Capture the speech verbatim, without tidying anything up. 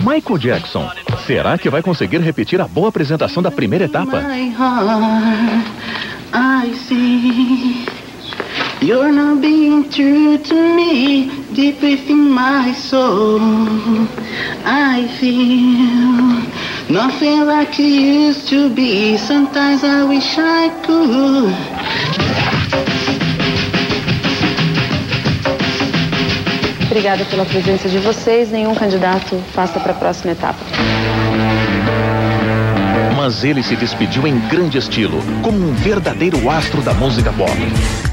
Michael Jackson. Será que vai conseguir repetir a boa apresentação da primeira etapa? My heart, I see you're not being true to me. Deep within my soul, I feel nothing like it used to be. Sometimes I wish I could. Obrigada pela presença de vocês. Nenhum candidato passa para a próxima etapa. Mas ele se despediu em grande estilo, como um verdadeiro astro da música pop.